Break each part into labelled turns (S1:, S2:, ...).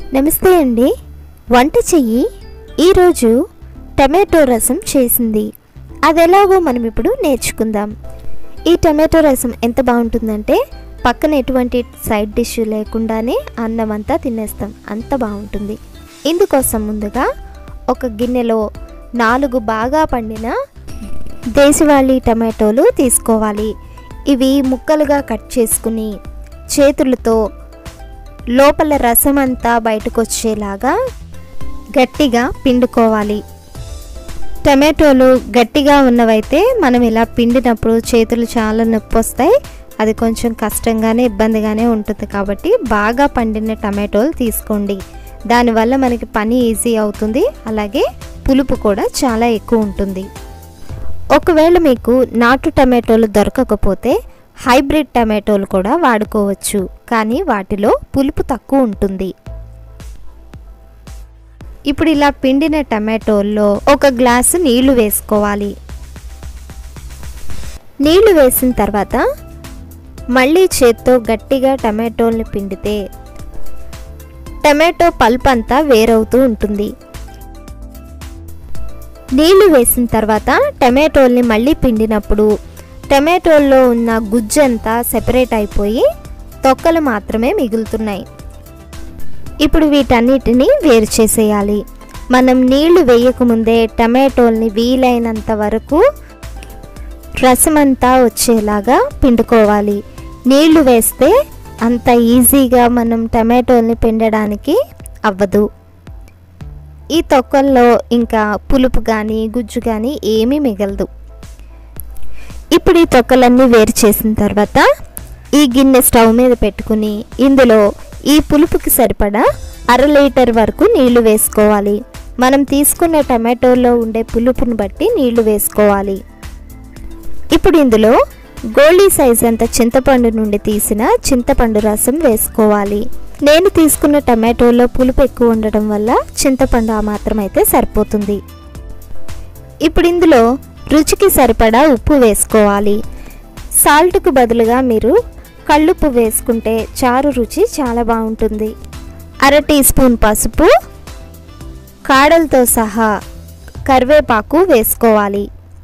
S1: నమస్తే అండి. వంట చెయ్యి ఈరోజు టమాటో రసం చేసింది. అది ఎలాగో మనం ఇప్పుడు నేర్చుకుందాం. ఈ టమాటో రసం ఎంత బాగుంటుందంటే పక్కన ఎటువంటి సైడ్ డిష్ లేకుండానే అన్నం అంతా తినేస్తాం, అంత బాగుంటుంది. ఇందుకోసం ముందుగా ఒక గిన్నెలో 4 బాగా పండిన దేశవాళీ టమాటోలు తీసుకోవాలి. ఇవి ముక్కలుగా కట్ చేసుకుని చేతులతో లోపల రసం అంతా బయటకు వచ్చేలాగా గట్టిగా పిండుకోవాలి. టమాటోలు గట్టిగా ఉన్నవైతే మనం ఇలా పిండినప్పుడు చేతులు చాలా నొప్పి వస్తాయి. అది కొంచెం కష్టంగానే ఇబ్బందిగానే ఉంటుంది. కాబట్టి బాగా పండిన టమాటోలు తీసుకోండి. దానివల్ల మనకి పని ఈజీ అవుతుంది. అలాగే పులుపు కూడా చాలా ఎక్కువ ఉంటుంది. ఒకవేళ మీకు నాటు టమాటోలు దొరకకపోతే హైబ్రిడ్ టమాటోలు కూడా వాడుకోవచ్చు. కానీ వాటిలో పులుపు తక్కువ ఉంటుంది. ఇప్పుడు ఇలా పిండిన టమాటోల్లో 1 గ్లాసు నీళ్లు వేసుకోవాలి. నీళ్లు వేసిన తర్వాత మళ్ళీ చేత్తో గట్టిగా టమాటోల్ని పిండితే టమాటో పల్ప్ అంతా వేరవుతూ ఉంటుంది. నీళ్లు వేసిన తర్వాత టమాటోల్ని మళ్ళీ పిండినప్పుడు టమాటోల్లో ఉన్న గుజ్జంతా సెపరేట్ అయిపోయి తొక్కలు మాత్రమే మిగులుతున్నాయి. ఇప్పుడు వీటన్నిటిని వేరు చేసేయాలి. మనం నీళ్లు వేయకముందే టమాటోల్ని వీలైనంత వరకు రసమంతా వచ్చేలాగా పిండుకోవాలి. నీళ్లు వేస్తే అంత ఈజీగా మనం టమాటోల్ని పిండడానికి అవ్వదు. ఈ తొక్కల్లో ఇంకా పులుపు కానీ గుజ్జు కానీ ఏమీ మిగలదు. ఇప్పుడు ఈ తొక్కలన్నీ వేరు చేసిన తర్వాత ఈ గిన్నె స్టవ్ మీద పెట్టుకుని ఇందులో ఈ పులుపుకి సరిపడా 1/2 లీటర్ వరకు నీళ్లు వేసుకోవాలి. మనం తీసుకున్న టమాటోలో ఉండే పులుపుని బట్టి నీళ్లు వేసుకోవాలి. ఇప్పుడు ఇందులో గోళీ సైజ్ అంత చింతపండు నుండి తీసిన చింతపండు రసం వేసుకోవాలి. నేను తీసుకున్న టమాటోలో పులుపు ఎక్కువ ఉండడం వల్ల చింతపండు ఆ మాత్రం అయితే సరిపోతుంది. ఇప్పుడు ఇందులో రుచికి సరిపడా ఉప్పు వేసుకోవాలి. సాల్ట్కు బదులుగా మీరు కల్లుప్పు వేసుకుంటే చారు రుచి చాలా బాగుంటుంది. 1/2 టీ స్పూన్ పసుపు, కాడలతో సహా కరివేపాకు వేసుకోవాలి.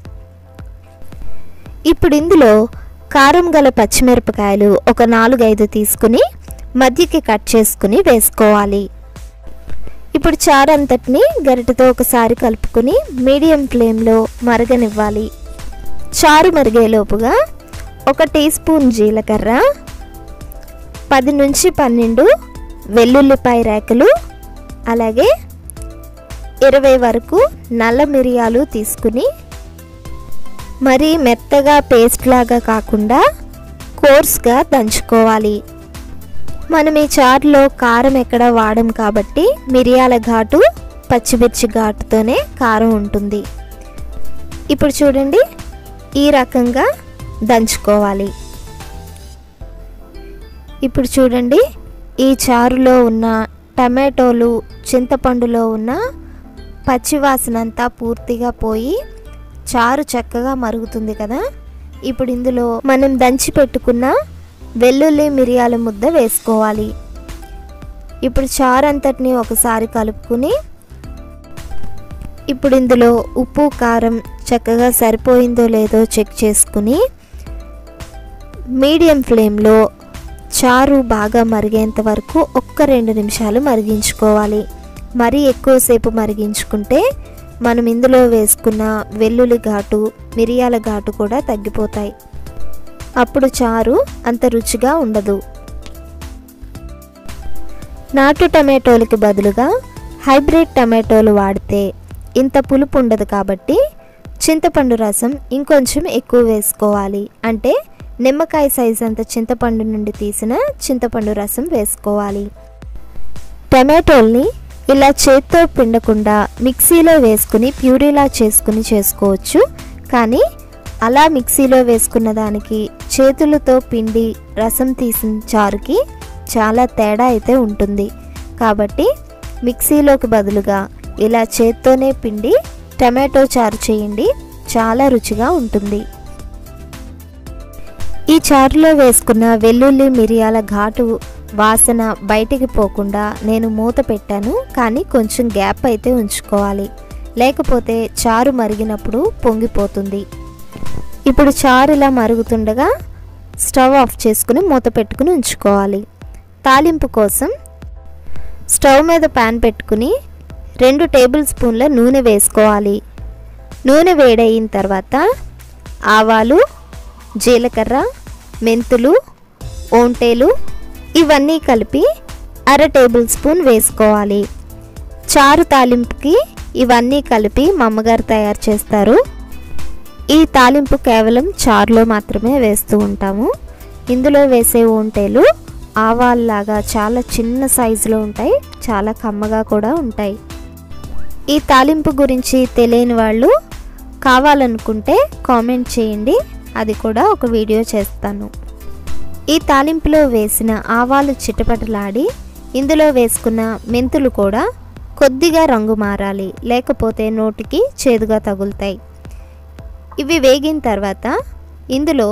S1: ఇప్పుడు ఇందులో కారం గల పచ్చిమిరపకాయలు ఒక 4-5 తీసుకుని మధ్యకి కట్ చేసుకుని వేసుకోవాలి. ఇప్పుడు చారు అంతటిని గరిటెతో ఒకసారి కలుపుకొని మీడియం ఫ్లేమ్లో మరగనివ్వాలి. చారు మరిగేలోపుగా 1 టీ స్పూన్ జీలకర్ర, 10 నుంచి 12 వెల్లుల్లిపాయ రేకలు, అలాగే 20 వరకు నల్ల మిరియాలు తీసుకుని మరీ మెత్తగా పేస్ట్ లాగా కాకుండా కోర్స్గా దంచుకోవాలి. మనం ఈ చారులో కారం ఎక్కడ వాడం కాబట్టి మిరియాల ఘాటు, పచ్చిమిర్చి ఘాటుతోనే కారం ఉంటుంది. ఇప్పుడు చూడండి, ఈ రకంగా దంచుకోవాలి. ఇప్పుడు చూడండి, ఈ చారులో ఉన్న టమాటోలు, చింతపండులో ఉన్న పచ్చివాసన అంతా పూర్తిగా పోయి చారు చక్కగా మరుగుతుంది కదా. ఇప్పుడు ఇందులో మనం దంచి పెట్టుకున్న వెల్లుల్లి మిరియాల ముద్ద వేసుకోవాలి. ఇప్పుడు చారు అంతటిని ఒకసారి కలుపుకుని ఇప్పుడు ఇందులో ఉప్పు కారం చక్కగా సరిపోయిందో లేదో చెక్ చేసుకుని మీడియం ఫ్లేమ్లో చారు బాగా మరిగేంత వరకు 1-2 నిమిషాలు మరిగించుకోవాలి. మరీ ఎక్కువసేపు మరిగించుకుంటే మనం ఇందులో వేసుకున్న వెల్లుల్లి ఘాటు, మిరియాల ఘాటు కూడా తగ్గిపోతాయి. అప్పుడు చారు అంత రుచిగా ఉండదు. నాటు టమాటోలకి బదులుగా హైబ్రిడ్ టమాటోలు వాడితే ఇంత పులుపు ఉండదు. కాబట్టి చింతపండు రసం ఇంకొంచెం ఎక్కువ వేసుకోవాలి. అంటే నిమ్మకాయ సైజ్ అంత చింతపండు నుండి తీసిన చింతపండు రసం వేసుకోవాలి. టమాటోల్ని ఇలా చేత్తో పిండకుండా మిక్సీలో వేసుకుని ప్యూరీలా చేసుకుని చేసుకోవచ్చు. కానీ అలా మిక్సీలో వేసుకున్న దానికి చేతులతో పిండి రసం తీసిన చారుకి చాలా తేడా అయితే ఉంటుంది. కాబట్టి మిక్సీలోకి బదులుగా ఇలా చేత్తోనే పిండి టమాటో చారు చేయండి, చాలా రుచిగా ఉంటుంది. ఈ చారులో వేసుకున్న వెల్లుల్లి మిరియాల ఘాటు వాసన బయటికి పోకుండా నేను మూత పెట్టాను, కానీ కొంచెం గ్యాప్ అయితే ఉంచుకోవాలి, లేకపోతే చారు మరిగినప్పుడు పొంగిపోతుంది. ఇప్పుడు చారు ఇలా మరుగుతుండగా స్టవ్ ఆఫ్ చేసుకుని మూత పెట్టుకుని ఉంచుకోవాలి. తాలింపు కోసం స్టవ్ మీద ప్యాన్ పెట్టుకుని 2 టేబుల్ స్పూన్ల నూనె వేసుకోవాలి. నూనె వేడయిన తర్వాత ఆవాలు, జీలకర్ర, మెంతులు, ఓంటేలు ఇవన్నీ కలిపి 1/2 టేబుల్ స్పూన్ వేసుకోవాలి. చారు తాలింపుకి ఇవన్నీ కలిపి మా అమ్మగారు తయారు చేస్తారు. ఈ తాలింపు కేవలం చారులో మాత్రమే వేస్తూ ఉంటాము. ఇందులో వేసే ఓంటేలు ఆవాల్లాగా చాలా చిన్న సైజులో ఉంటాయి, చాలా కమ్మగా కూడా ఉంటాయి. ఈ తాలింపు గురించి తెలియని వాళ్ళు కావాలనుకుంటే కామెంట్ చేయండి, అది కూడా ఒక వీడియో చేస్తాను. ఈ తాలింపులో వేసిన ఆవాలు చిటపటలాడి ఇందులో వేసుకున్న మెంతులు కూడా కొద్దిగా రంగు మారాలి, లేకపోతే నోటికి చేదుగా తగులుతాయి. ఇవి వేగిన తర్వాత ఇందులో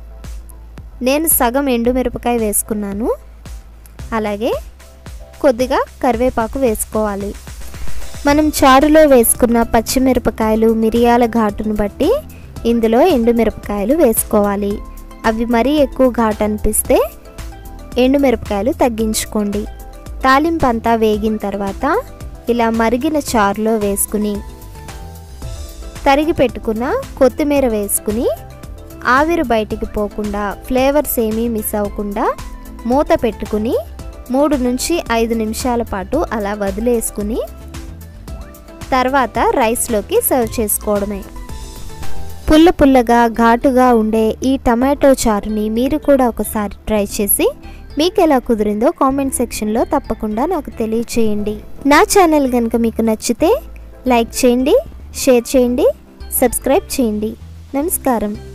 S1: నేను సగం ఎండుమిరపకాయ వేసుకున్నాను, అలాగే కొద్దిగా కరివేపాకు వేసుకోవాలి. మనం చారులో వేసుకున్న పచ్చిమిరపకాయలు, మిరియాల ఘాటును బట్టి ఇందులో ఎండుమిరపకాయలు వేసుకోవాలి. అవి మరీ ఎక్కువ ఘాటు అనిపిస్తే ఎండుమిరపకాయలు తగ్గించుకోండి. తాలింపు అంతా వేగిన తర్వాత ఇలా మరిగిన చారులో వేసుకుని తరిగి పెట్టుకున్న కొత్తిమీర వేసుకుని ఆవిరి బయటికి పోకుండా, ఫ్లేవర్స్ ఏమీ మిస్ అవ్వకుండా మూత పెట్టుకుని 3 నుంచి 5 నిమిషాల పాటు అలా వదిలేసుకుని తర్వాత రైస్లోకి సర్వ్ చేసుకోవడమే. పుల్ల పుల్లగా ఘాటుగా ఉండే ఈ టమాటో చారుని మీరు కూడా ఒకసారి ట్రై చేసి మీకు ఎలా కుదిరిందో కామెంట్ సెక్షన్లో తప్పకుండా నాకు తెలియచేయండి. నా ఛానల్ కనుక మీకు నచ్చితే లైక్ చేయండి, షేర్ చేయండి, సబ్స్క్రైబ్ చేయండి. నమస్కారం.